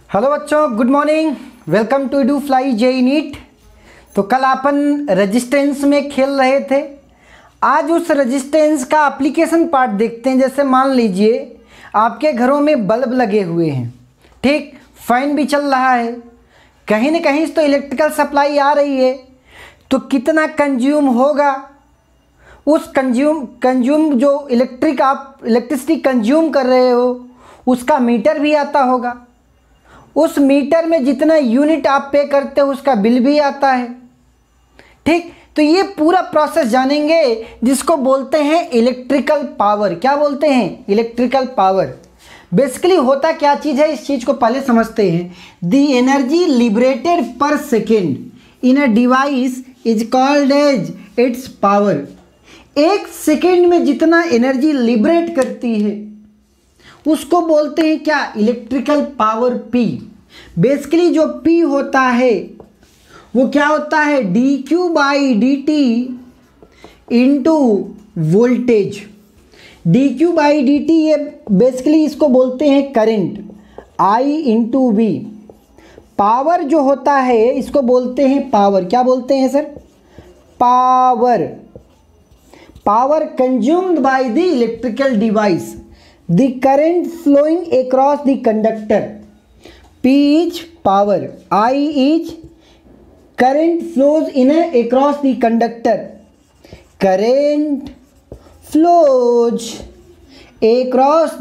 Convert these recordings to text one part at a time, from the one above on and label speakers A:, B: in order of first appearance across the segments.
A: Hello बच्चों, good morning. Welcome to do fly JEE NEET. तो कल अपन रेजिस्टेंस में खेल रहे थे। आज उस रेजिस्टेंस का एप्लीकेशन पार्ट देखते हैं। जैसे मान लीजिए आपके घरों में बल्ब लगे हुए हैं, ठीक, फैन भी चल रहा है, कहीं ना कहीं से तो इलेक्ट्रिकल सप्लाई आ रही है, तो कितना कंज्यूम होगा, उस कंज्यूम जो इलेक्ट्रिसिटी कंज्यूम कर रहे हो उसका मीटर भी आता होगा। उस मीटर में जितना यूनिट आप पे करते हो उसका बिल भी आता है, ठीक। तो ये पूरा प्रोसेस जानेंगे जिसको बोलते हैं इलेक्ट्रिकल पावर। क्या बोलते हैं? Electrical power. बेसिकली होता क्या चीज़ है, इस चीज़ को पहले समझते हैं। The energy liberated per second in a device is called as its power. एक सेकेंड में जितना एनर्जी लिबरेट करती है उसको बोलते हैं क्या? Electrical power. पी। बेसिकली जो पी होता है वो क्या होता है? D q by d t into voltage. D q by d t, ये बेसिकली इसको बोलते हैं current, I into V. Power जो होता है इसको बोलते हैं पावर। क्या बोलते हैं sir? Power. Power consumed by the electrical device, the current flowing across the conductor. P is power, I is current flows across the conductor. Current flows across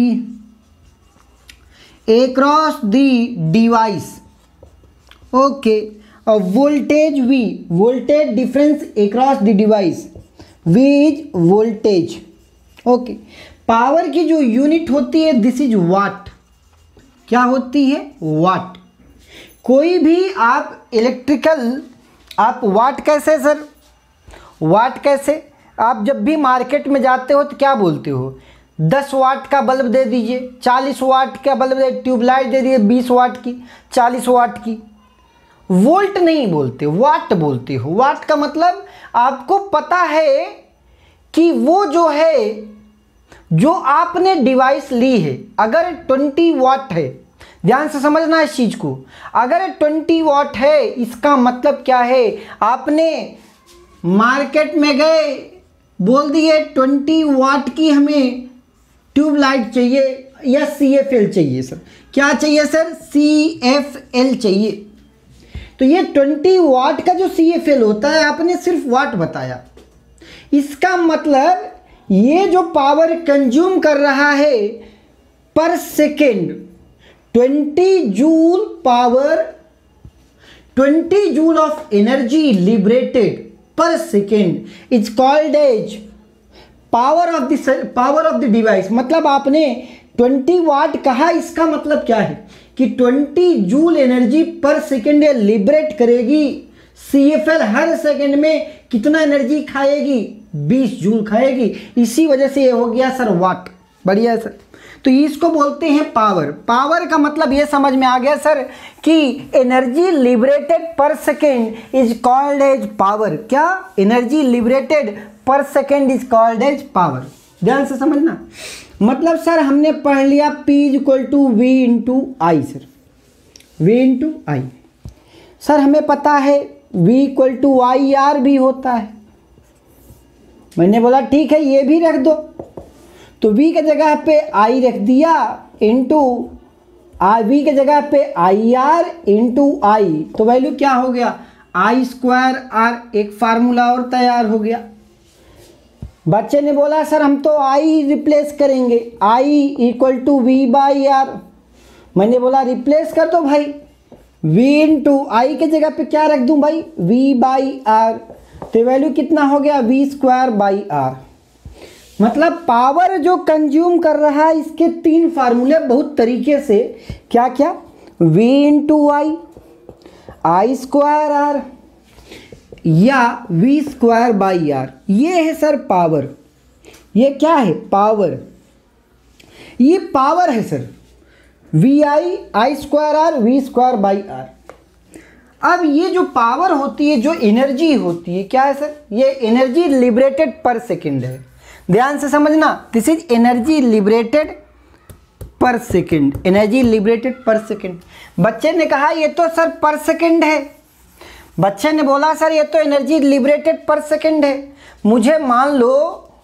A: the device. Okay. A voltage V, voltage difference across the device. V is voltage. Okay. Power की जो unit होती है this is what. क्या होती है? वाट। कोई भी आप आप वाट कैसे सर? वाट कैसे? आप जब भी मार्केट में जाते हो तो क्या बोलते हो? 10 वाट का बल्ब दे दीजिए, 40 वाट का बल्ब दे, ट्यूबलाइट दे दीजिए 20 वाट की, 40 वाट की। वोल्ट नहीं बोलते, वाट बोलते हो। वाट का मतलब आपको पता है कि वो जो है, जो आपने डिवाइस ली है, अगर 20 वाट है, ध्यान से समझना इस चीज़ को, अगर 20 वाट है इसका मतलब क्या है? आपने मार्केट में गए, बोल दिए 20 वाट की हमें ट्यूबलाइट चाहिए या CFL चाहिए सर। क्या चाहिए सर? CFL चाहिए। तो ये 20 वाट का जो CFL होता है, आपने सिर्फ वाट बताया। इसका मतलब ये जो पावर कंज्यूम कर रहा है per second, 20 joule power, 20 joule of energy liberated per second is called as power of the device. मतलब आपने 20 वाट कहा, इसका मतलब क्या है कि 20 जूल एनर्जी पर सेकेंड ये लिबरेट करेगी। CFL हर सेकेंड में कितना एनर्जी खाएगी? 20 जूल खाएगी। इसी वजह से ये हो गया सर वाट। बढ़िया सर। तो इसको बोलते हैं पावर। पावर का मतलब ये समझ में आ गया सर कि energy liberated per second is called as power. क्या? Energy liberated per second is called as power. ध्यान से समझना। मतलब सर हमने पढ़ लिया P is equal to V into I. Sir V into I, sir हमें पता है V इक्वल टू IR भी होता है। मैंने बोला ठीक है ये भी रख दो, तो V के जगह पे I रख दिया इंटू V के जगह पे IR इंटू I, तो वैल्यू क्या हो गया? I square R। एक फार्मूला और तैयार हो गया। बच्चे ने बोला सर हम तो I रिप्लेस करेंगे, I equal to V by R। मैंने बोला रिप्लेस कर दो भाई, V इंटू आई के जगह पे क्या रख दूं भाई? V by R. तो वैल्यू कितना हो गया? V square by R. मतलब पावर जो कंज्यूम कर रहा है इसके 3 फार्मूले बहुत तरीके से। क्या क्या? V into I square R या V स्क्वायर बाई आर। ये है सर पावर। ये क्या है? पावर। ये पावर है sir. I square R, V square by R. अब ये जो पावर होती है, जो एनर्जी होती है, क्या है सर? ये एनर्जी लिबरेटेड पर सेकेंड है। ध्यान से समझना, this is energy liberated per second, energy liberated per second. बच्चे ने कहा ये तो सर पर सेकेंड है, बच्चे ने बोला सर ये तो एनर्जी लिबरेटेड पर सेकेंड है। मुझे मान लो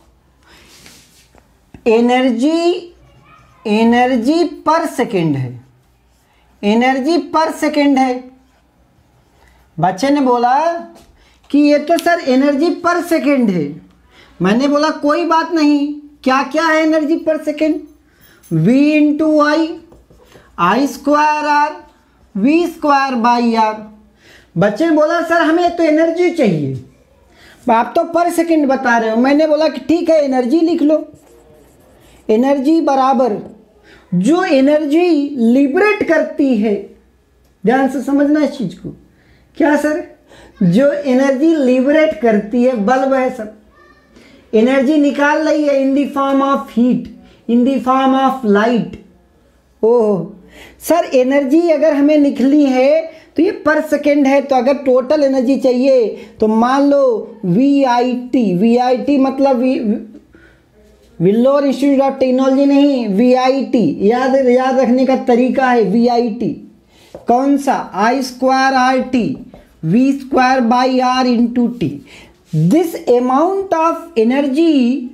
A: एनर्जी पर सेकेंड है, एनर्जी पर सेकेंड है। बच्चे ने बोला कि ये तो सर एनर्जी पर सेकेंड है। मैंने बोला कोई बात नहीं, क्या क्या है energy per second? v into I square R, V square by R. बच्चे ने बोला सर हमें तो एनर्जी चाहिए, आप तो पर सेकेंड बता रहे हो। मैंने बोला कि ठीक है एनर्जी लिख लो। एनर्जी बराबर जो एनर्जी लिबरेट करती है, ध्यान से समझना इस चीज को, क्या सर? जो एनर्जी लिबरेट करती है, बल्ब है सर, एनर्जी निकाल रही है in the form of heat, in the form of light. Oh sir energy अगर हमें निकली है तो ये पर सेकेंड है, तो अगर टोटल एनर्जी चाहिए तो मान लो VIT मतलब विल्लोर इंस्टीट्यूट ऑफ टेक्नोलॉजी नहीं, VIT याद रखने का तरीका है। VIT कौन सा? I square RT, V square by R into T. This amount of energy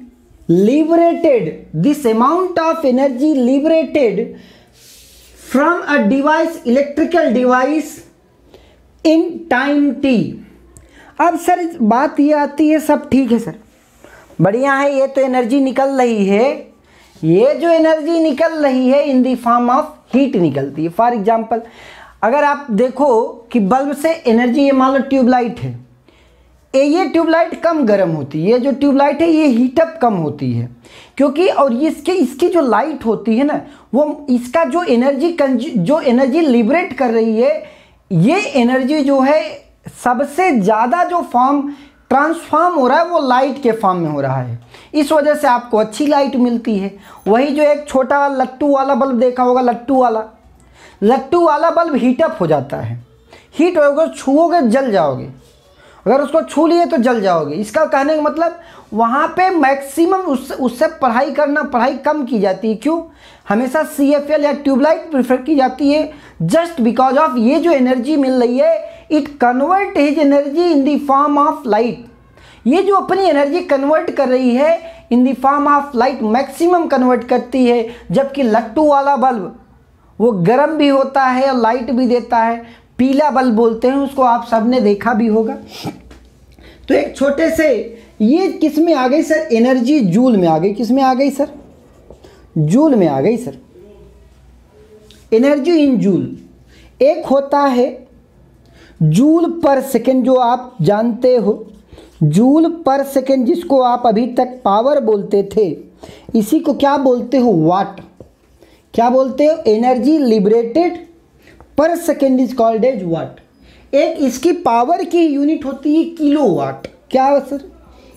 A: liberated from a device, electrical device in time t। अब सर बात ये आती है, सब ठीक है सर, बढ़िया है, ये तो एनर्जी निकल रही है, ये जो एनर्जी निकल रही है in the form of heat निकलती है। फॉर एग्जांपल अगर आप देखो कि बल्ब से एनर्जी, ये मान लो ट्यूबलाइट है, ये ट्यूबलाइट कम गर्म होती है, ये जो ट्यूबलाइट है ये हीटअप कम होती है, क्योंकि और इसकी जो लाइट होती है ना, वो इसका जो एनर्जी लिबरेट कर रही है, ये एनर्जी जो है सबसे ज़्यादा जो फॉर्म ट्रांसफॉर्म हो रहा है वो लाइट के फॉर्म में हो रहा है। इस वजह से आपको अच्छी लाइट मिलती है। वही जो एक छोटा लट्टू वाला बल्ब देखा होगा, लट्टू वाला बल्ब हीटअप हो जाता है, हीट होगा, छुओगे जल जाओगे, अगर उसको छू लिए तो जल जाओगे। इसका कहने का मतलब वहाँ पे मैक्सिमम उससे पढ़ाई कम की जाती है। क्यों? हमेशा CFL या ट्यूबलाइट प्रेफर की जाती है, जस्ट बिकॉज ऑफ ये जो एनर्जी मिल रही है, it convert his energy in the form of light. ये जो अपनी एनर्जी कन्वर्ट कर रही है in the form of light, maximum convert करती है, जबकि लट्टू वाला बल्ब वो गर्म भी होता है और लाइट भी देता है। पीला बल्ब बोलते हैं उसको, आप सबने देखा भी होगा। तो एक छोटे से ये किस में आ गई सर? एनर्जी जूल में आ गई। किस में आ गई सर? जूल में आ गई सर। Energy in joule. एक होता है जूल पर सेकेंड, जो आप जानते हो, जूल पर सेकेंड, जिसको आप अभी तक पावर बोलते थे, इसी को क्या बोलते हो? वाट। क्या बोलते हो? Energy liberated per second is called as watt. एक इसकी पावर की यूनिट होती है किलोवाट। क्या है सर?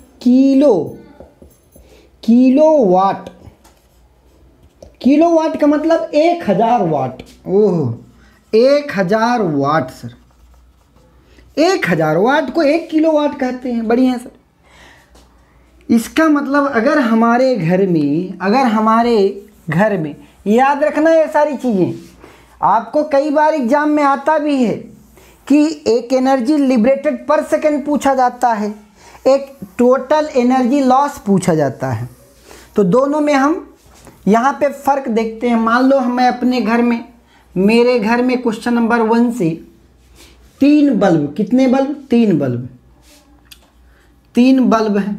A: किलोवाट। किलोवाट का मतलब 1000 वाट। ओह 1000 वाट सर, 1000 वाट को 1 किलोवाट कहते हैं। बढ़िया सर। इसका मतलब अगर हमारे घर में याद रखना ये सारी चीज़ें, आपको कई बार एग्जाम में आता भी है कि एक एनर्जी लिबरेटेड पर सेकेंड पूछा जाता है, एक टोटल एनर्जी लॉस पूछा जाता है। तो दोनों में हम यहाँ पे फ़र्क देखते हैं। मान लो मैं अपने घर में, मेरे घर में क्वेश्चन नंबर 1 से 3 बल्ब, कितने बल्ब? 3 बल्ब, 3 बल्ब हैं।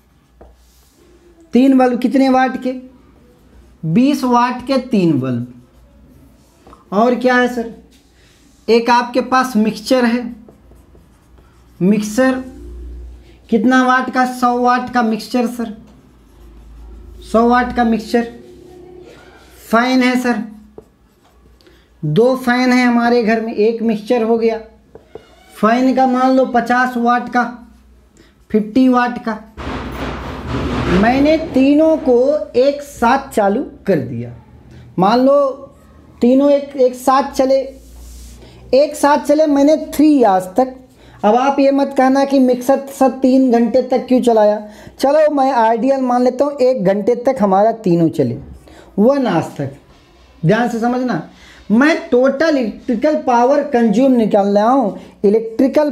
A: 3 बल्ब कितने वाट के? 20 वाट के 3 बल्ब। और क्या है सर? एक आपके पास मिक्सचर है, मिक्सर कितना वाट का? 100 वाट का मिक्सचर सर, 100 वाट का मिक्सचर। फैन है सर, 2 फैन है हमारे घर में, एक मिक्सचर हो गया। फैन का मान लो 50 वाट का, 50 वाट का। मैंने तीनों को एक साथ चालू कर दिया। मान लो तीनों एक साथ चले, मैंने 3 आज तक। अब आप ये मत कहना कि मिक्सर सब 3 घंटे तक क्यों चलाया। चलो मैं आइडियल मान लेता हूँ 1 घंटे तक हमारा तीनों चले, 1 आज तक। ध्यान से समझना, मैं टोटल इलेक्ट्रिकल पावर कंज्यूम निकाल रहा हूँ। इलेक्ट्रिकल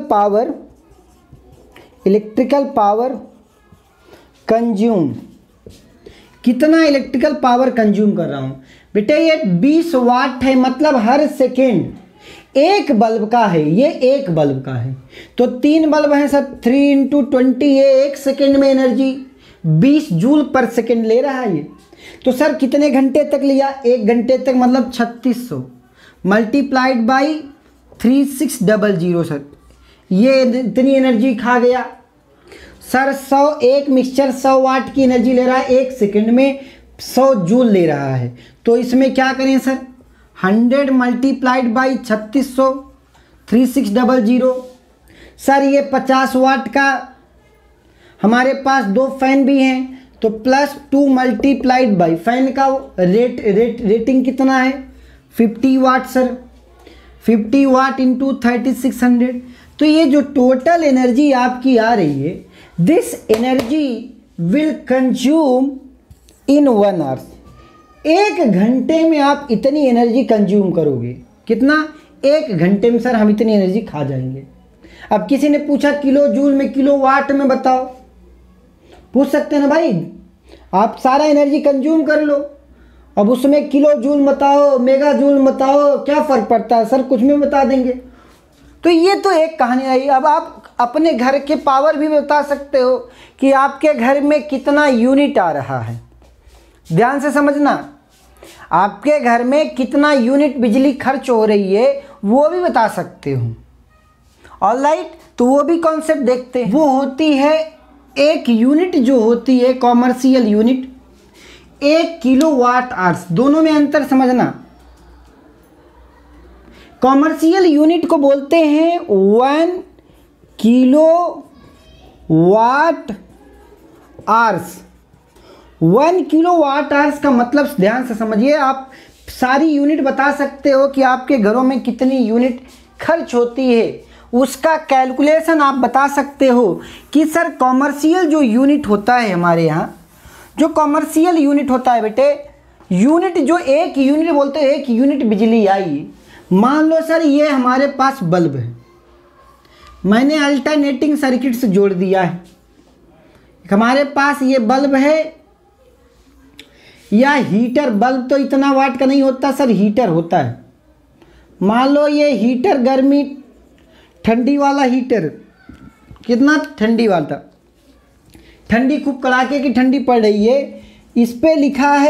A: पावर कंज्यूम, कितना इलेक्ट्रिकल पावर कंज्यूम कर रहा हूँ बेटे, ये 20 वाट है, मतलब हर सेकेंड एक बल्ब का है, ये एक बल्ब का है। तो 3 बल्ब हैं सर, 3 × 20, ये एक सेकेंड में एनर्जी 20 जूल पर सेकेंड ले रहा है ये। तो सर कितने घंटे तक लिया, 1 घंटे तक, मतलब 3600 मल्टीप्लाइड बाई 3600 सर, ये इतनी एनर्जी खा गया सर। 100 एक मिक्सचर 100 वाट की एनर्जी ले रहा है, 1 सेकेंड में 100 जूल ले रहा है। तो इसमें क्या करें सर, 100 मल्टीप्लाइड बाई 3600 3600 सर, ये 50 वाट का, हमारे पास 2 फैन भी हैं, तो +2 मल्टीप्लाइड बाई फैन का रेटिंग कितना है, 50 वाट सर, 50 वाट इंटू 3600। तो ये जो टोटल एनर्जी आपकी आ रही है, this energy will consume in 1 hour. 1 घंटे में आप इतनी एनर्जी कंज्यूम करोगे, कितना, 1 घंटे में सर हम इतनी एनर्जी खा जाएंगे। अब किसी ने पूछा किलो जूल में, किलो वाट में बताओ, पूछ सकते हैं ना भाई, आप सारा एनर्जी कंज्यूम कर लो, अब उसमें किलो जूल बताओ, मेगा जूल बताओ, क्या फ़र्क पड़ता है सर, कुछ में बता देंगे। तो ये तो एक कहानी आई। अब आप अपने घर के पावर भी बता सकते हो कि आपके घर में कितना यूनिट आ रहा है, ध्यान से समझना, आपके घर में कितना यूनिट बिजली खर्च हो रही है वो भी बता सकते हो। ऑलराइट, तो वो भी कॉन्सेप्ट देखते हैं। वो होती है एक यूनिट जो होती है कॉमर्शियल यूनिट, 1 किलोवाट आवर्स, दोनों में अंतर समझना। कॉमर्शियल यूनिट को बोलते हैं 1 किलोवाट आवर्स। 1 किलोवाट आवर्स का मतलब, ध्यान से समझिए, आप सारी यूनिट बता सकते हो कि आपके घरों में कितनी यूनिट खर्च होती है, उसका कैलकुलेशन आप बता सकते हो कि सर कॉमर्शियल जो यूनिट होता है हमारे यहाँ, जो कॉमर्शियल यूनिट होता है बेटे, यूनिट जो 1 यूनिट बोलते हैं, 1 यूनिट बिजली आई, मान लो सर ये हमारे पास बल्ब है, मैंने अल्टरनेटिंग सर्किट से जोड़ दिया है, हमारे पास ये बल्ब है, या हीटर, बल्ब तो इतना वाट का नहीं होता सर, हीटर होता है, मान लो ये हीटर गर्मी ठंडी वाला हीटर, कितना ठंडी वाला, ठंडी खूब कड़ाके की ठंडी पड़ रही है, इस पे लिखा है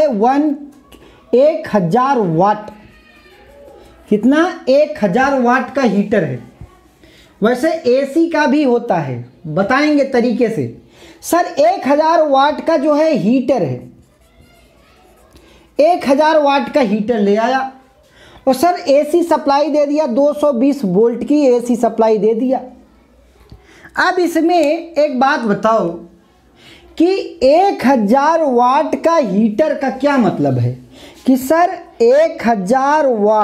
A: 1000 वाट, कितना, 1000 वाट का हीटर है। वैसे एसी का भी होता है, बताएंगे तरीके से। सर 1000 वाट का जो है हीटर है, 1000 वाट का हीटर ले आया और सर एसी सप्लाई दे दिया, 220 वोल्ट की एसी सप्लाई दे दिया। अब इसमें एक बात बताओ कि 1000 वाट का हीटर का क्या मतलब है कि सर 1000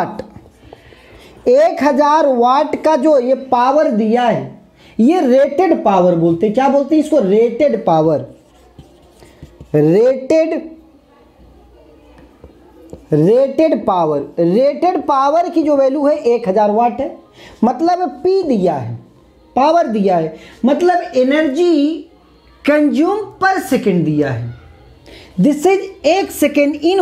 A: वाट का जो ये पावर दिया है, ये रेटेड पावर बोलते हैं, क्या बोलते हैं इसको, रेटेड पावर। रेटेड पावर की जो वैल्यू है 1000 वाट है, मतलब पी दिया है, पावर दिया है, मतलब एनर्जी कंज्यूम पर सेकेंड दिया है। This is 1 second, in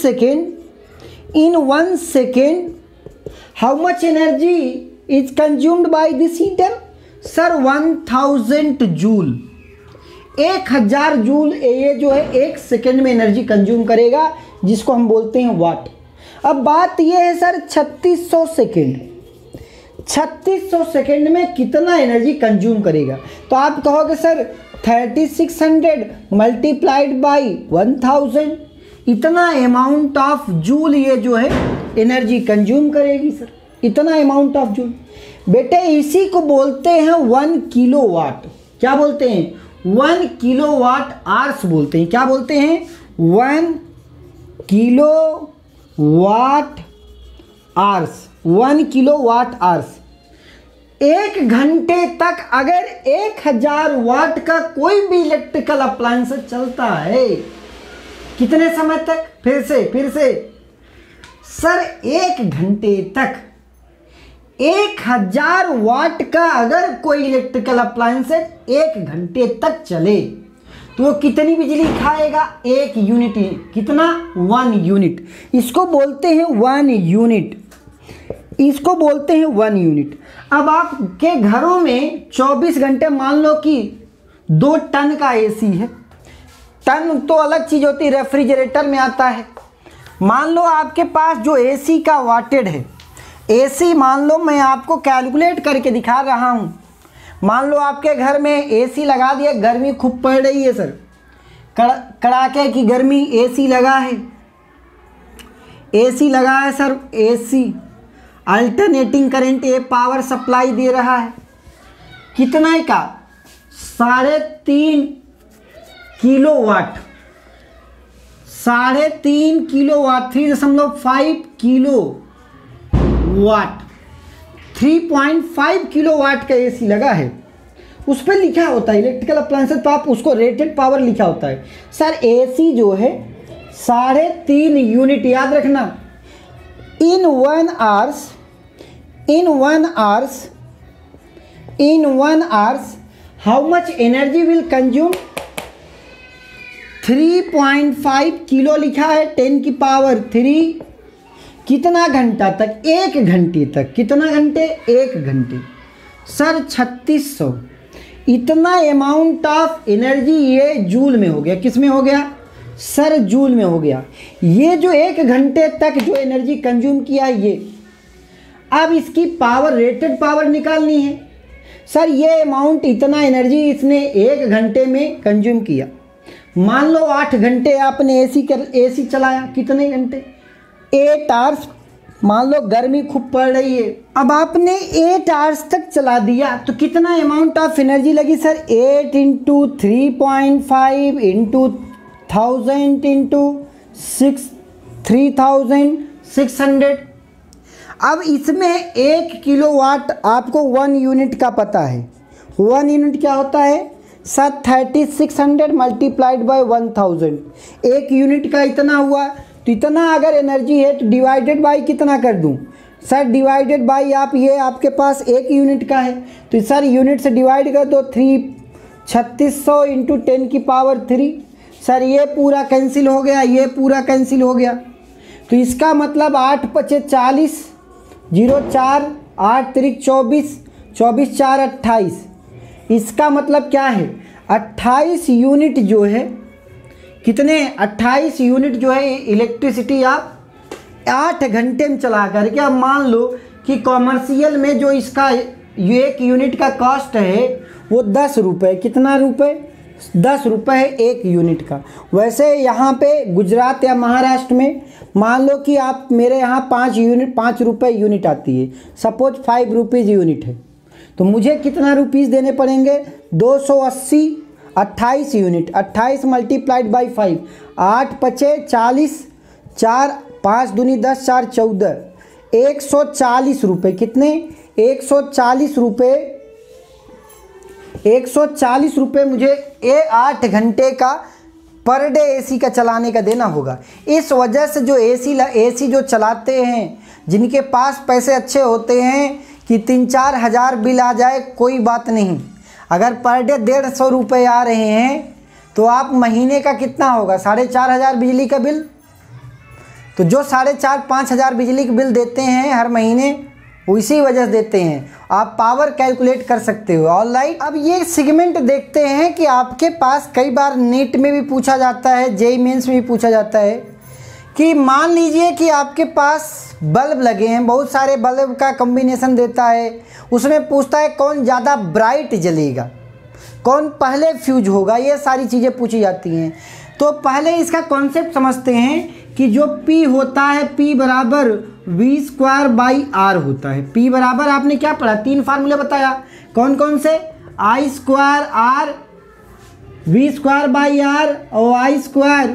A: 1 second how much energy is consumed by this heater, sir 1000 joule, 1000 joule ये जो है 1 सेकेंड में एनर्जी कंज्यूम करेगा, जिसको हम बोलते हैं वाट। अब बात ये है सर 3600 सेकेंड में कितना एनर्जी कंज्यूम करेगा, तो आप कहोगे सर 3600 मल्टीप्लाइड बाई 1000, इतना अमाउंट ऑफ जूल ये जो है एनर्जी कंज्यूम करेगी सर, इतना अमाउंट ऑफ जूल। बेटे इसी को बोलते हैं 1 किलोवाट, क्या बोलते हैं, 1 किलोवाट आवर्स बोलते हैं, क्या बोलते हैं, 1 किलोवाट आवर्स, 1 किलोवाट आवर्स। 1 घंटे तक अगर 1000 वाट का कोई भी इलेक्ट्रिकल अप्लायंस चलता है, कितने समय तक, फिर से सर 1 घंटे तक 1000 वाट का अगर कोई इलेक्ट्रिकल अप्लायंस 1 घंटे तक चले तो वो कितनी बिजली खाएगा? 1 यूनिट। कितना? 1 यूनिट। इसको बोलते हैं 1 यूनिट। इसको बोलते हैं 1 यूनिट। अब आपके घरों में 24 घंटे मान लो कि 2 टन का एसी है। टन तो अलग चीज़ होती है, रेफ्रिजरेटर में आता है। मान लो आपके पास जो एसी का वाटेड है, एसी मान लो मैं आपको कैलकुलेट करके दिखा रहा हूँ। मान लो आपके घर में एसी लगा दिया, गर्मी खूब पड़ रही है सर, कड़ाके की गर्मी, एसी लगा है, एसी लगा है सर, एसी अल्टरनेटिंग करंट ये पावर सप्लाई दे रहा है। कितना का? 3.5 kilowatt. 3.5 kilowatt, 3.5 kilo watt, 3.5 kilowatt का एसी लगा है। उस पर लिखा होता है इलेक्ट्रिकल अप्लायंसेस, तो आप उसको रेटेड पावर लिखा होता है। सर एसी जो है 3.5 यूनिट, याद रखना। In 1 hours how much energy will consume? 3.5 kilo लिखा है, 10 की पावर 3। कितना घंटा तक? 1 घंटे तक। कितना घंटे? 1 घंटे। सर 3600। इतना अमाउंट ऑफ एनर्जी ये जूल में हो गया। किस में हो गया? सर जूल में हो गया। ये जो 1 घंटे तक जो एनर्जी कंज्यूम किया ये, अब इसकी पावर, रेटेड पावर निकालनी है। सर ये अमाउंट, इतना एनर्जी इसने 1 घंटे में कंज्यूम किया। मान लो 8 घंटे आपने एसी चलाया। कितने घंटे? 8 आवर्स। मान लो गर्मी खूब पड़ रही है, अब आपने 8 आवर्स तक चला दिया तो कितना अमाउंट ऑफ एनर्जी लगी? Sir 8 into 3.5 into 1000 into 3600। अब इसमें 1 किलोवाट आपको 1 यूनिट का पता है। 1 यूनिट क्या होता है? Sir 3600 multiplied by 1000। 1 यूनिट का इतना हुआ, तो इतना अगर एनर्जी है तो डिवाइडेड बाय कितना कर दूं? सर डिवाइडेड बाय आप, ये आपके पास 1 यूनिट का है तो सर यूनिट से डिवाइड कर दो। 3600 इंटू 10 की पावर 3। सर ये पूरा कैंसिल हो गया, ये पूरा कैंसिल हो गया। तो इसका मतलब 8 पचे 40, 0 4, 8 त्रिक 24, 24 4 28। इसका मतलब क्या है? 28 यूनिट जो है, कितने? 28 यूनिट जो है इलेक्ट्रिसिटी आप 8 घंटे में चला करके। अब मान लो कि कॉमर्शियल में जो इसका 1 यूनिट का कॉस्ट है वो 10 रुपये। कितना रुपये? 10 रुपये है 1 यूनिट का। वैसे यहाँ पे गुजरात या महाराष्ट्र में मान लो कि आप मेरे यहाँ 5 रुपये यूनिट आती है, सपोज 5 रुपीज़ यूनिट है, तो मुझे कितना रुपीज़ देने पड़ेंगे? 280। 28 यूनिट, 28 मल्टीप्लाइड बाई 5, 8 पचे 40, 4 5 दूनी 10, 4 14, 140 रुपये। कितने? 140 रुपये। 140 रुपये मुझे 8 घंटे का पर डे एसी का चलाने का देना होगा। इस वजह से जो एसी जो चलाते हैं, जिनके पास पैसे अच्छे होते हैं कि 3-4 हज़ार बिल आ जाए कोई बात नहीं, अगर पर डे 150 रुपये आ रहे हैं तो आप महीने का कितना होगा? 4500 बिजली का बिल। तो जो 4,500-5 हज़ार बिजली का बिल देते हैं हर महीने, उसी वजह से देते हैं। आप पावर कैलकुलेट कर सकते हो। ऑलराइट, अब ये सेगमेंट देखते हैं कि आपके पास कई बार नीट में भी पूछा जाता है, जेईई मेंस में भी पूछा जाता है कि मान लीजिए कि आपके पास बल्ब लगे हैं, बहुत सारे बल्ब का कॉम्बिनेशन देता है, उसमें पूछता है कौन ज़्यादा ब्राइट जलेगा, कौन पहले फ्यूज होगा, ये सारी चीज़ें पूछी जाती हैं। तो पहले इसका कॉन्सेप्ट समझते हैं कि जो P होता है, P बराबर V²/R होता है। P बराबर आपने क्या पढ़ा? 3 फार्मूले बताया। कौन कौन से? I²R, V²/R और I²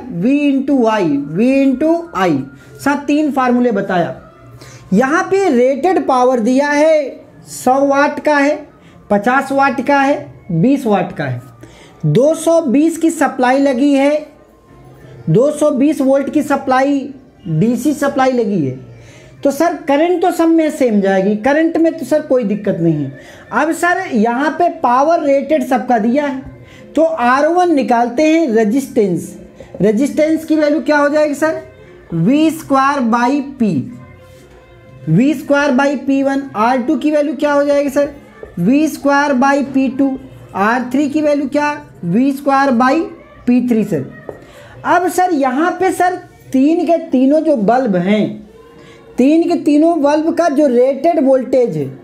A: V×I। सब 3 फार्मूले बताया। यहाँ पे रेटेड पावर दिया है 100 वाट का है, 50 वाट का है, 20 वाट का है। 220 की सप्लाई लगी है, 220 वोल्ट की सप्लाई, डीसी सप्लाई लगी है। तो सर करंट तो सब में सेम जाएगी, करंट में तो सर कोई दिक्कत नहीं है। अब सर यहाँ पे पावर रेटेड सबका दिया है, तो R1 निकालते हैं रेजिस्टेंस। रेजिस्टेंस की वैल्यू क्या हो जाएगी sir, V square by P, V square by P1। R2 की वैल्यू क्या हो जाएगी sir, V square by P2। R3 की वैल्यू क्या, V square by P3 sir. अब सर यहाँ पे सर तीन के तीनों जो बल्ब हैं, तीन के तीनों बल्ब का जो रेटेड वोल्टेज है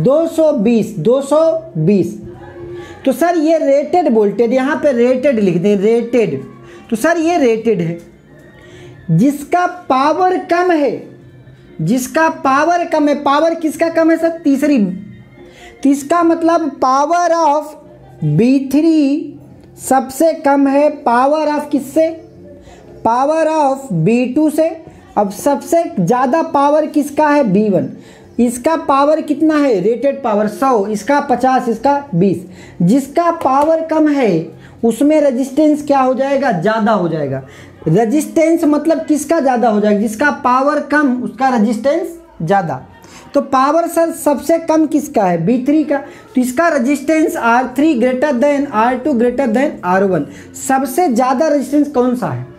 A: 220। तो सर ये रेटेड वोल्टेज, यहाँ पे रेटेड लिख दें, रेटेड। तो सर ये रेटेड है। जिसका पावर कम है, जिसका पावर कम है, पावर किसका कम है सर, तीसरी। तो इसका मतलब पावर ऑफ B3 सबसे कम है पावर ऑफ किससे, पावर ऑफ B2 से। अब सबसे ज़्यादा पावर किसका है, B1। इसका पावर कितना है, रेटेड पावर 100, इसका 50, इसका 20। जिसका पावर कम है उसमें रेजिस्टेंस क्या हो जाएगा, ज़्यादा हो जाएगा। रेजिस्टेंस मतलब किसका ज़्यादा हो जाएगा, जिसका पावर कम उसका रेजिस्टेंस ज़्यादा। तो पावर सर सबसे कम किसका है, B3 का। तो इसका resistance R3 greater than R2 greater than R1। सबसे ज़्यादा रेजिस्टेंस कौन सा है,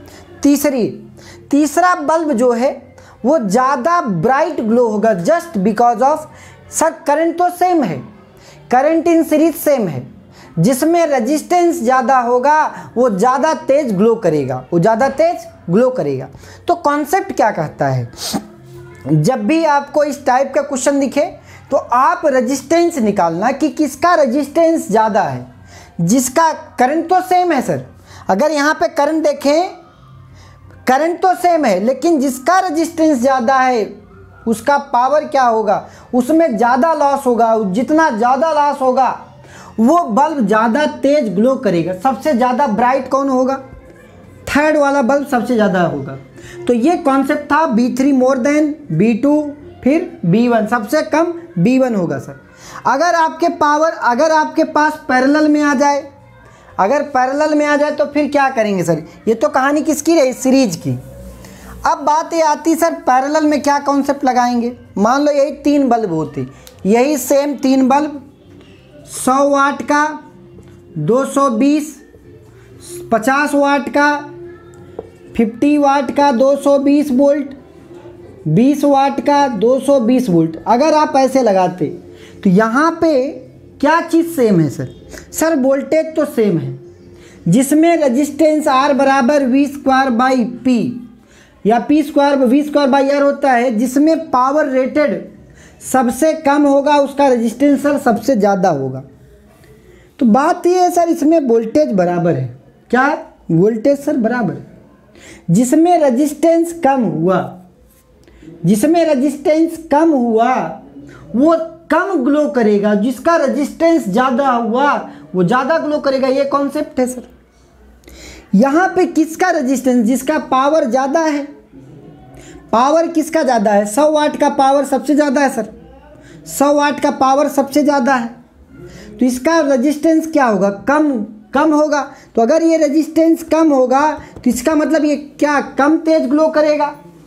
A: तीसरा बल्ब जो है वो ज़्यादा ब्राइट ग्लो होगा, just because of sir current तो सेम है, करंट इन सीरीज सेम है। जिसमें रेजिस्टेंस ज़्यादा होगा वो ज़्यादा तेज ग्लो करेगा, वो ज़्यादा तेज ग्लो करेगा। तो कॉन्सेप्ट क्या कहता है, जब भी आपको इस टाइप का क्वेश्चन दिखे तो आप रेजिस्टेंस निकालना कि किसका रेजिस्टेंस ज़्यादा है। जिसका करंट तो सेम है सर, अगर यहाँ पे करंट देखें, करंट तो सेम है, लेकिन जिसका रेजिस्टेंस ज़्यादा है उसका पावर क्या होगा, उसमें ज़्यादा लॉस होगा। जितना ज़्यादा लॉस होगा वो बल्ब ज़्यादा तेज ग्लो करेगा। सबसे ज़्यादा ब्राइट कौन होगा, थर्ड वाला बल्ब सबसे ज़्यादा होगा। तो ये कॉन्सेप्ट था B3 मोर देन B2, फिर B1 सबसे कम B1 होगा सर। अगर आपके पास पैरेलल में आ जाए, अगर पैरेलल में आ जाए तो फिर क्या करेंगे सर, ये तो कहानी किसकी रही, सीरीज की। अब बात ये आती सर पैरेलल में क्या कॉन्सेप्ट लगाएंगे। मान लो यही 3 बल्ब होते, यही सेम 3 बल्ब 100 वाट का, 220, 50 वाट का, 50 वाट का 220 वोल्ट, 20 वाट का 220 वोल्ट। अगर आप ऐसे लगाते तो यहाँ पे क्या चीज़ सेम है सर, सर वोल्टेज तो सेम है। जिसमें रेजिस्टेंस R बराबर V स्क्वायर बाई P या P square V square by R होता है। जिसमें पावर रेटेड सबसे कम होगा उसका रेजिस्टेंस सर सबसे ज़्यादा होगा। तो बात ये है सर, इसमें वोल्टेज बराबर है, क्या वोल्टेज सर बराबर है। जिसमें रेजिस्टेंस कम हुआ, जिसमें रेजिस्टेंस कम हुआ वो कम ग्लो करेगा, जिसका रेजिस्टेंस ज़्यादा हुआ वो ज़्यादा ग्लो करेगा। ये कॉन्सेप्ट है सर। यहाँ पे किसका रेजिस्टेंस, जिसका पावर ज़्यादा है, पावर किसका ज़्यादा है, 100 वाट का पावर सबसे ज़्यादा है सर, 100 वाट का पावर सबसे ज़्यादा है। तो इसका रेजिस्टेंस क्या होगा, कम होगा। तो अगर ये रेजिस्टेंस कम होगा तो इसका मतलब ये क्या, कम तेज ग्लो करेगा।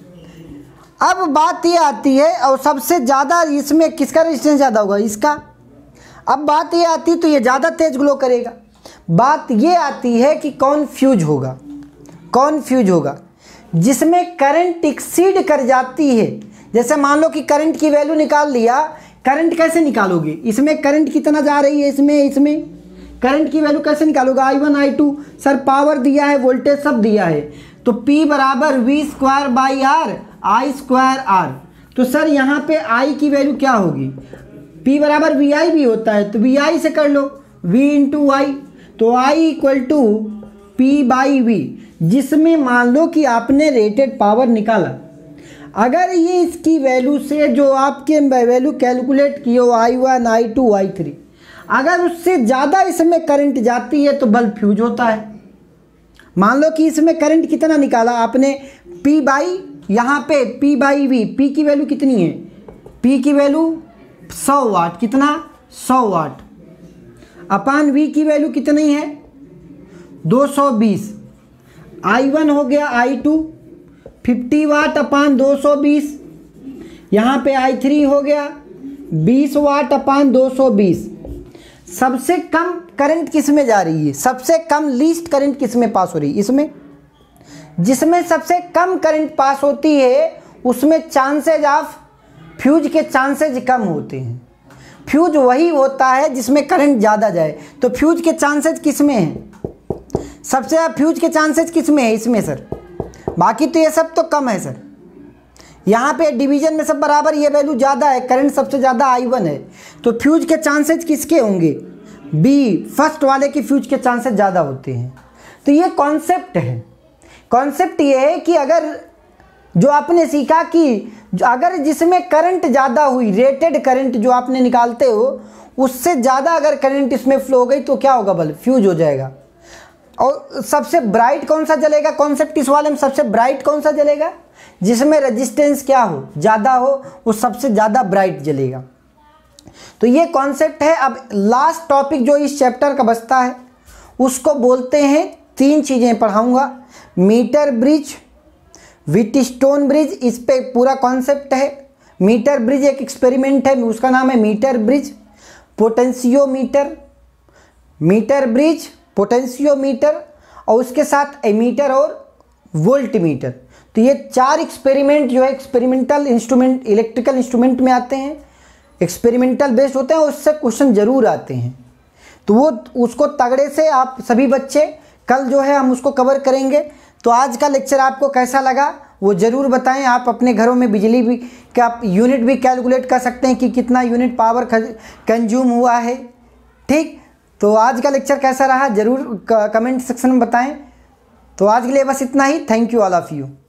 A: अब बात ये आती है, और सबसे ज़्यादा इसमें किसका रेजिस्टेंस ज़्यादा होगा, इसका। अब बात ये आती है तो ये ज़्यादा तेज ग्लो करेगा। बात ये आती है कि कौन फ्यूज होगा, जिसमें करंट एक्सीड कर जाती है। जैसे मान लो कि करंट की वैल्यू निकाल लिया, करंट कैसे निकालोगे, इसमें करंट कितना जा रही है, इसमें करंट की वैल्यू कैसे निकालोगे, I1 I2 सर पावर दिया है, वोल्टेज सब दिया है। तो P बराबर V square by R, I square R। तो सर यहाँ पे I की वैल्यू क्या होगी, P बराबर VI भी होता है, तो VI से कर लो, V इंटू I। तो I equal to P by V। जिसमें मान लो कि आपने रेटेड पावर निकाला, अगर ये इसकी वैल्यू से जो आपके वैल्यू कैलकुलेट की हो I1 I2 I3, अगर उससे ज़्यादा इसमें करंट जाती है तो बल्ब फ्यूज होता है। मान लो कि इसमें करंट कितना निकाला आपने, P बाई, यहाँ पे P बाई V। P की वैल्यू कितनी है, P की वैल्यू 100 वाट, कितना 100 वाट, अपान V की वैल्यू कितनी है 220। I1 हो गया I2 50 वाट अपान 220, यहाँ पे I3 हो गया 20 वाट अपान 220। सबसे कम करंट किस में जा रही है, सबसे कम लीस्ट करंट किस में पास हो रही है, इसमें। जिसमें सबसे कम करंट पास होती है उसमें चांसेज ऑफ फ्यूज के चांसेज कम होते हैं। फ्यूज वही होता है जिसमें करंट ज़्यादा जाए। तो फ्यूज के चांसेज किस में हैं, सबसे ज़्यादा फ्यूज के चांसेज किस में है, इसमें सर। बाकी तो ये सब तो कम है सर। यहाँ पे डिवीजन में सब बराबर, ये वैल्यू ज़्यादा है, करंट सबसे ज़्यादा I1 है, तो फ्यूज के चांसेज किसके होंगे, बी, फर्स्ट वाले के फ्यूज के चांसेस ज़्यादा होते हैं। तो ये कॉन्सेप्ट है। कॉन्सेप्ट ये है कि अगर जो आपने सीखा कि अगर जिसमें करंट ज़्यादा हुई, रेटेड करंट जो आपने निकालते हो उससे ज़्यादा अगर करंट इसमें फ्लो हो गई तो क्या होगा, बल्ब फ्यूज हो जाएगा। और सबसे ब्राइट कौन सा जलेगा, कॉन्सेप्ट इस वाले में सबसे ब्राइट कौन सा जलेगा, जिसमें रेजिस्टेंस क्या हो, ज़्यादा हो, वो सबसे ज़्यादा ब्राइट जलेगा। तो ये कॉन्सेप्ट है। अब लास्ट टॉपिक जो इस चैप्टर का बचता है उसको बोलते हैं, 3 चीज़ें पढ़ाऊँगा, मीटर ब्रिज, व्हीटस्टोन ब्रिज, इस पे पूरा कॉन्सेप्ट है। मीटर ब्रिज एक एक्सपेरिमेंट है, उसका नाम है meter bridge, potentiometer, meter bridge, potentiometer, और उसके साथ एमीटर और वोल्टमीटर। तो ये 4 एक्सपेरिमेंट जो है एक्सपेरिमेंटल इंस्ट्रूमेंट, इलेक्ट्रिकल इंस्ट्रूमेंट में आते हैं, एक्सपेरिमेंटल बेस्ड होते हैं, उससे क्वेश्चन जरूर आते हैं। तो वो उसको तगड़े से आप सभी बच्चे कल जो है हम उसको कवर करेंगे। तो आज का लेक्चर आपको कैसा लगा वो ज़रूर बताएं। आप अपने घरों में बिजली भी का आप यूनिट भी कैलकुलेट कर सकते हैं कि कितना यूनिट पावर कंज्यूम हुआ है। ठीक, तो आज का लेक्चर कैसा रहा ज़रूर कमेंट सेक्शन में बताएं। तो आज के लिए बस इतना ही। Thank you all of you.